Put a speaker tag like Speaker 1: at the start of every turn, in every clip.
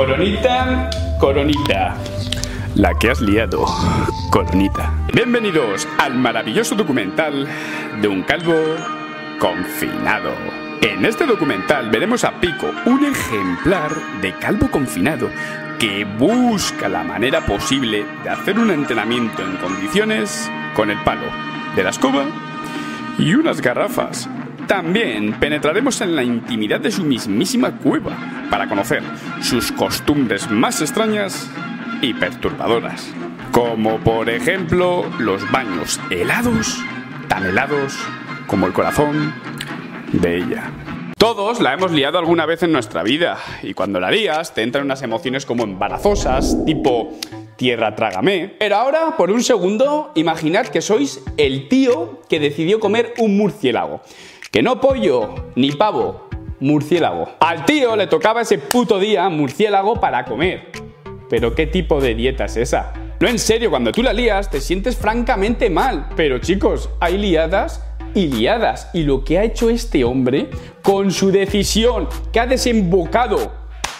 Speaker 1: Coronita, coronita. La que has liado, coronita. Bienvenidos al maravilloso documental de un calvo confinado. En este documental veremos a Pico, un ejemplar de calvo confinado que busca la manera posible de hacer un entrenamiento en condiciones con el palo de la escoba y unas garrafas. También penetraremos en la intimidad de su mismísima cueva para conocer sus costumbres más extrañas y perturbadoras, como por ejemplo los baños helados, tan helados como el corazón de ella. Todos la hemos liado alguna vez en nuestra vida, y cuando la lías te entran unas emociones como embarazosas, tipo tierra trágame. Pero ahora, por un segundo, imaginad que sois el tío que decidió comer un murciélago. Que no pollo ni pavo, murciélago. Al tío le tocaba ese puto día murciélago para comer. Pero ¿qué tipo de dieta es esa? No, en serio, cuando tú la lías te sientes francamente mal. Pero chicos, hay liadas y liadas. Y lo que ha hecho este hombre con su decisión que ha desembocado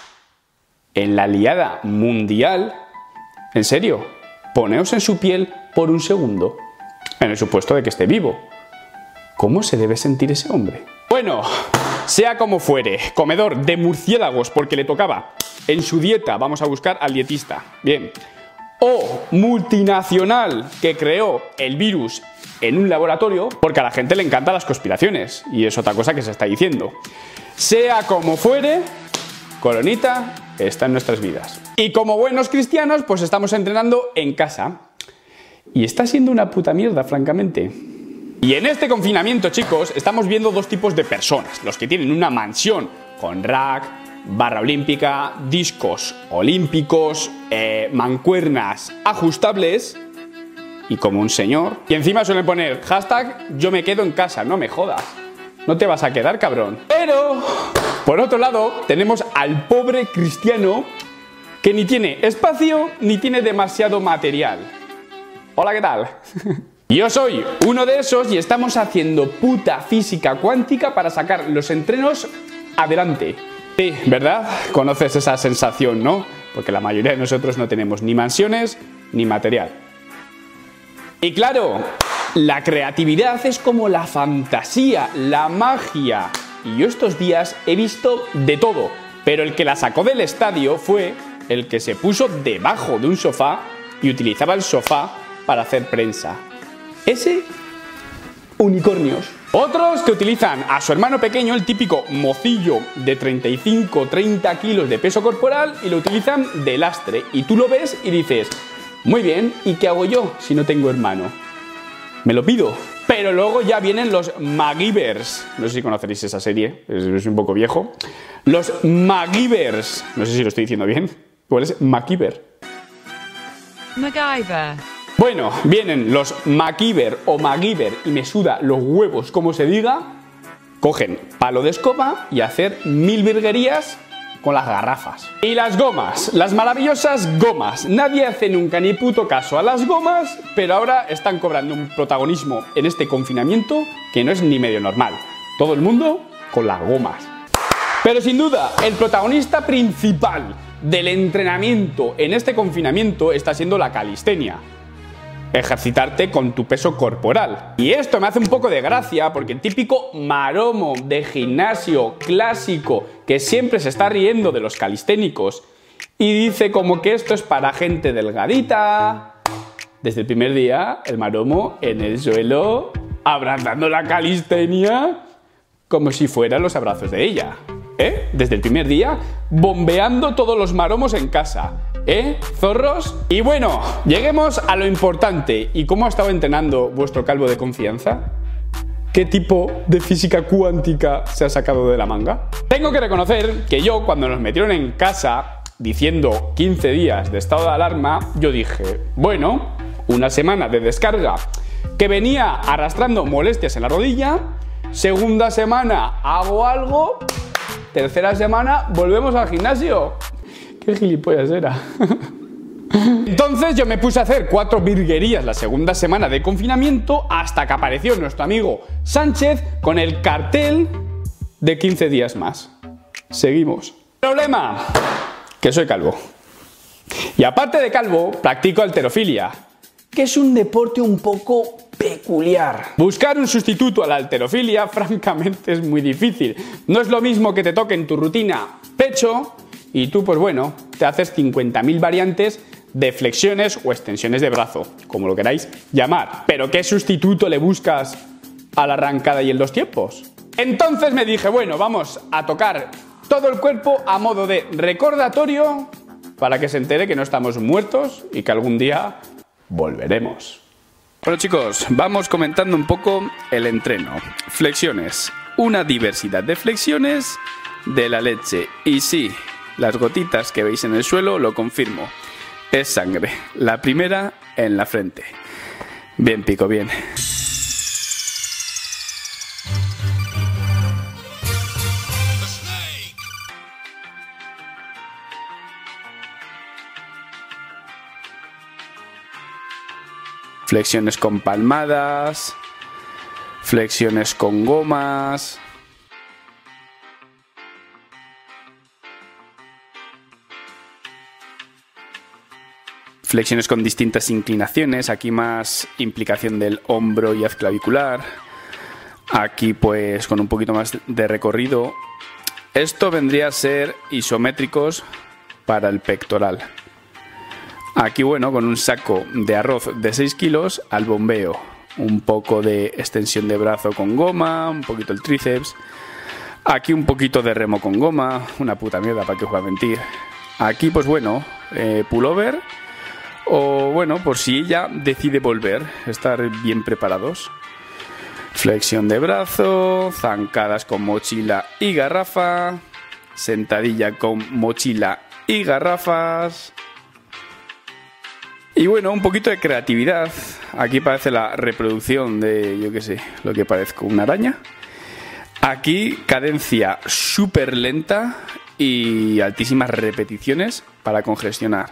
Speaker 1: en la liada mundial, en serio, poneos en su piel por un segundo, en el supuesto de que esté vivo. ¿Cómo se debe sentir ese hombre? Bueno, sea como fuere, comedor de murciélagos porque le tocaba en su dieta, vamos a buscar al dietista. Bien. O multinacional que creó el virus en un laboratorio, porque a la gente le encantan las conspiraciones, y es otra cosa que se está diciendo. Sea como fuere, coronita está en nuestras vidas. Y como buenos cristianos, pues estamos entrenando en casa. Y está siendo una puta mierda, francamente. Y en este confinamiento, chicos, estamos viendo dos tipos de personas. Los que tienen una mansión con rack, barra olímpica, discos olímpicos, mancuernas ajustables, y como un señor. Y encima suelen poner hashtag yo me quedo en casa, no me jodas. No te vas a quedar, cabrón. Pero, por otro lado, tenemos al pobre cristiano que ni tiene espacio ni tiene demasiado material. Hola, ¿qué tal? Yo soy uno de esos y estamos haciendo puta física cuántica para sacar los entrenos adelante. Sí, ¿verdad? Conoces esa sensación, ¿no? Porque la mayoría de nosotros no tenemos ni mansiones ni material. Y claro, la creatividad es como la fantasía, la magia. Y yo estos días he visto de todo, pero el que la sacó del estadio fue el que se puso debajo de un sofá y utilizaba el sofá para hacer prensa. Ese, unicornios. Otros que utilizan a su hermano pequeño, el típico mocillo de 35-30 kilos de peso corporal, y lo utilizan de lastre. Y tú lo ves y dices, muy bien, ¿y qué hago yo si no tengo hermano? Me lo pido. Pero luego ya vienen los MacGyvers. No sé si conoceréis esa serie, es un poco viejo. Los MacGyvers. No sé si lo estoy diciendo bien. ¿Cuál es MacGyver?
Speaker 2: MacGyver.
Speaker 1: Bueno, vienen los MacGyver o MacGyver, y me suda los huevos como se diga, cogen palo de escoba y hacer 1000 virguerías con las garrafas. Y las gomas, las maravillosas gomas. Nadie hace nunca ni puto caso a las gomas, pero ahora están cobrando un protagonismo en este confinamiento que no es ni medio normal. Todo el mundo con las gomas. Pero sin duda, el protagonista principal del entrenamiento en este confinamiento está siendo la calistenia. Ejercitarte con tu peso corporal. Y esto me hace un poco de gracia porque el típico maromo de gimnasio clásico que siempre se está riendo de los calisténicos y dice como que esto es para gente delgadita. Desde el primer día, el maromo en el suelo, abrazando la calistenia como si fueran los abrazos de ella. Desde el primer día, bombeando todos los maromos en casa. ¿Zorros? Y bueno, lleguemos a lo importante. ¿Y cómo ha estado entrenando vuestro calvo de confianza? ¿Qué tipo de física cuántica se ha sacado de la manga? Tengo que reconocer que yo, cuando nos metieron en casa diciendo 15 días de estado de alarma, yo dije, bueno, una semana de descarga que venía arrastrando molestias en la rodilla, segunda semana hago algo, tercera semana volvemos al gimnasio. ¡Qué gilipollas era! Entonces yo me puse a hacer 4 virguerías la segunda semana de confinamiento hasta que apareció nuestro amigo Sánchez con el cartel de 15 días más. Seguimos. Problema. que soy calvo. Y aparte de calvo, practico halterofilia, que es un deporte un poco peculiar. Buscar un sustituto a la halterofilia, francamente, es muy difícil. No es lo mismo que te toque en tu rutina pecho y tú, pues bueno, te haces 50.000 variantes de flexiones o extensiones de brazo, como lo queráis llamar. ¿Pero qué sustituto le buscas a la arrancada y el dos tiempos? Entonces me dije, bueno, vamos a tocar todo el cuerpo a modo de recordatorio para que se entere que no estamos muertos y que algún día volveremos. Bueno, chicos, vamos comentando un poco el entreno. Flexiones, una diversidad de flexiones de la leche. Y sí, las gotitas que veis en el suelo lo confirmo. Es sangre. La primera en la frente. Bien, pico, bien. Flexiones con palmadas, flexiones con gomas. Flexiones con distintas inclinaciones, aquí más implicación del hombro y haz clavicular. Aquí pues con un poquito más de recorrido. Esto vendría a ser isométricos para el pectoral. Aquí, bueno, con un saco de arroz de 6 kilos al bombeo. Un poco de extensión de brazo con goma, un poquito el tríceps. Aquí un poquito de remo con goma, una puta mierda, para que os voy a mentir. Aquí, pues bueno, pullover. O bueno, por si ella decide volver, estar bien preparados. Flexión de brazo, zancadas con mochila y garrafa. Sentadilla con mochila y garrafas. Y bueno, un poquito de creatividad. Aquí parece la reproducción de, yo qué sé, lo que parezco una araña. Aquí cadencia súper lenta y altísimas repeticiones para congestionar.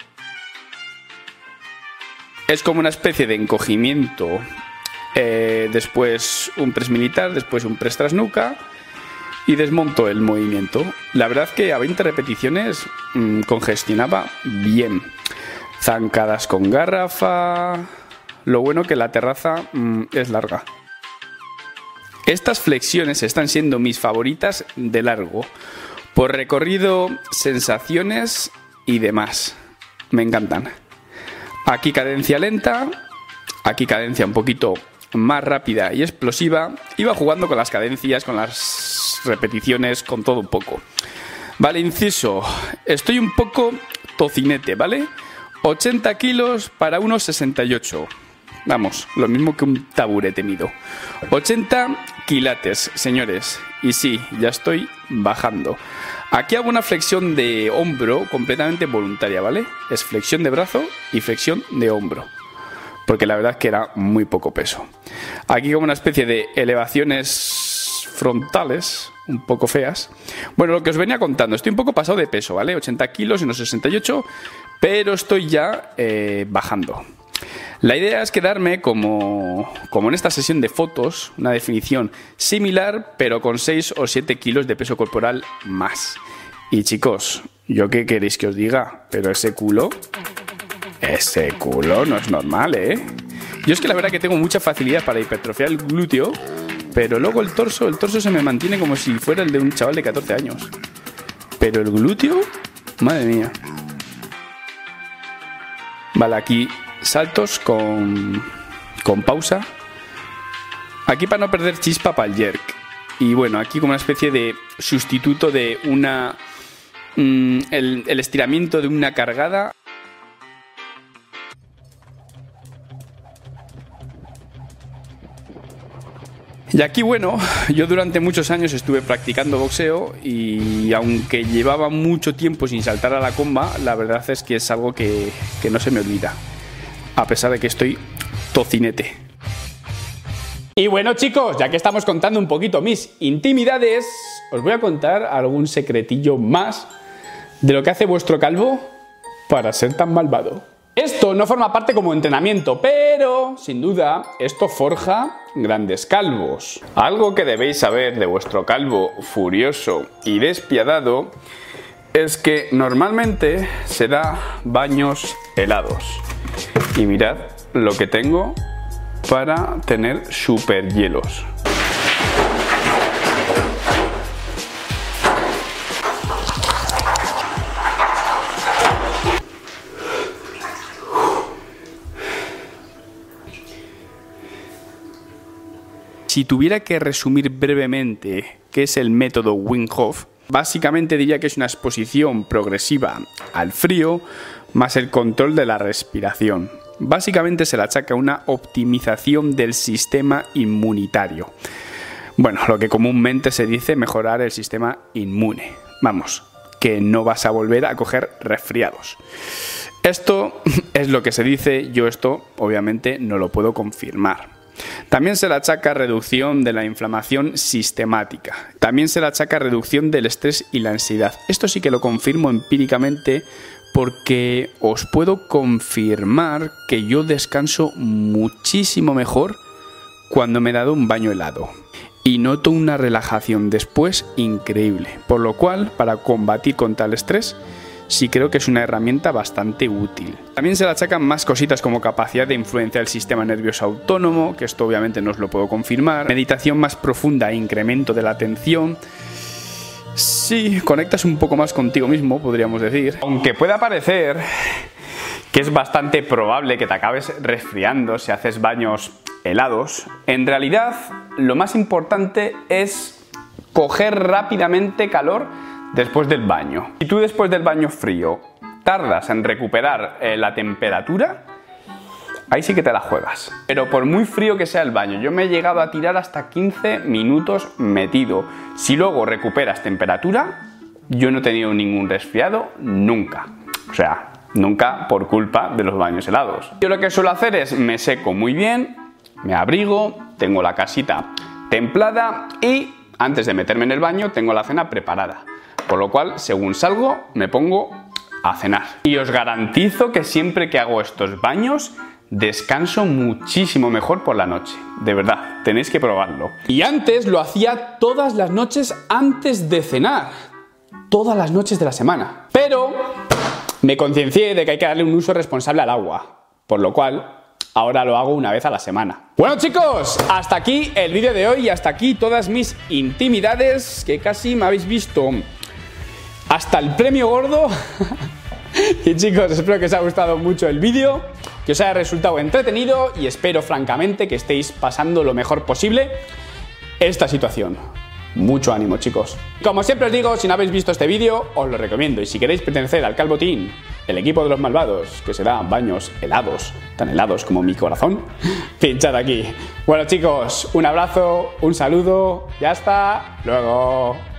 Speaker 1: Es como una especie de encogimiento. Después un press militar, después un press tras nuca y desmonto el movimiento. La verdad que a 20 repeticiones congestionaba bien. Zancadas con garrafa. Lo bueno que la terraza es larga. Estas flexiones están siendo mis favoritas de largo. Por recorrido, sensaciones y demás. Me encantan. Aquí cadencia lenta. Aquí cadencia un poquito más rápida y explosiva. Iba jugando con las cadencias, con las repeticiones, con todo un poco. Vale, inciso. Estoy un poco tocinete, ¿vale? 80 kilos para unos 68. Vamos, lo mismo que un taburete mido. 80 quilates, señores. Y sí, ya estoy bajando. Aquí hago una flexión de hombro completamente voluntaria, ¿vale? Es flexión de brazo y flexión de hombro. Porque la verdad es que era muy poco peso. Aquí como una especie de elevaciones frontales, un poco feas. Bueno, lo que os venía contando, estoy un poco pasado de peso, ¿vale? 80 kilos y unos 68, pero estoy ya bajando. La idea es quedarme como en esta sesión de fotos, una definición similar, pero con 6 o 7 kilos de peso corporal más. Y chicos, ¿yo qué queréis que os diga? Pero ese culo no es normal, ¿eh? Yo es que la verdad que tengo mucha facilidad para hipertrofiar el glúteo, pero luego el torso se me mantiene como si fuera el de un chaval de 14 años. Pero el glúteo, madre mía. Vale, aquí saltos con pausa. Aquí para no perder chispa para el jerk. Y bueno, aquí como una especie de sustituto de el estiramiento de una cargada. Y aquí, bueno, yo durante muchos años estuve practicando boxeo y aunque llevaba mucho tiempo sin saltar a la comba, la verdad es que es algo que no se me olvida, a pesar de que estoy tocinete. Y bueno, chicos, ya que estamos contando un poquito mis intimidades, os voy a contar algún secretillo más de lo que hace vuestro calvo para ser tan malvado. Esto no forma parte como entrenamiento, pero sin duda esto forja grandes calvos. Algo que debéis saber de vuestro calvo furioso y despiadado es que normalmente se da baños helados. Y mirad lo que tengo para tener super hielos. Si tuviera que resumir brevemente qué es el método Wim Hof, básicamente diría que es una exposición progresiva al frío más el control de la respiración. Básicamente se le achaca una optimización del sistema inmunitario. Bueno, lo que comúnmente se dice mejorar el sistema inmune. Vamos, que no vas a volver a coger resfriados. Esto es lo que se dice, yo esto obviamente no lo puedo confirmar. También se le achaca reducción de la inflamación sistemática. También se le achaca reducción del estrés y la ansiedad. Esto sí que lo confirmo empíricamente porque os puedo confirmar que yo descanso muchísimo mejor cuando me he dado un baño helado. Y noto una relajación después increíble. Por lo cual, para combatir contra el estrés, sí creo que es una herramienta bastante útil. También se le achacan más cositas como capacidad de influenciar el sistema nervioso autónomo, que esto obviamente no os lo puedo confirmar, meditación más profunda e incremento de la atención. Sí, conectas un poco más contigo mismo, podríamos decir. Aunque pueda parecer que es bastante probable que te acabes resfriando si haces baños helados, en realidad lo más importante es coger rápidamente calor después del baño. Si tú después del baño frío tardas en recuperar la temperatura, ahí sí que te la juegas. Pero por muy frío que sea el baño, yo me he llegado a tirar hasta 15 minutos metido. Si luego recuperas temperatura, yo no he tenido ningún resfriado nunca. O sea, nunca por culpa de los baños helados. Yo lo que suelo hacer es me seco muy bien, me abrigo, tengo la casita templada y antes de meterme en el baño tengo la cena preparada. Por lo cual, según salgo, me pongo a cenar. Y os garantizo que siempre que hago estos baños, descanso muchísimo mejor por la noche. De verdad, tenéis que probarlo. Y antes lo hacía todas las noches antes de cenar. Todas las noches de la semana. Pero me conciencié de que hay que darle un uso responsable al agua. Por lo cual, ahora lo hago una vez a la semana. Bueno chicos, hasta aquí el vídeo de hoy y hasta aquí todas mis intimidades que casi me habéis visto hasta el premio gordo. Y chicos, espero que os haya gustado mucho el vídeo, que os haya resultado entretenido y espero francamente que estéis pasando lo mejor posible esta situación. Mucho ánimo chicos. Como siempre os digo, si no habéis visto este vídeo, os lo recomiendo. Y si queréis pertenecer al Calvo Team, el equipo de los malvados, que se da baños helados, tan helados como mi corazón, pinchad aquí. Bueno chicos, un abrazo, un saludo y hasta luego.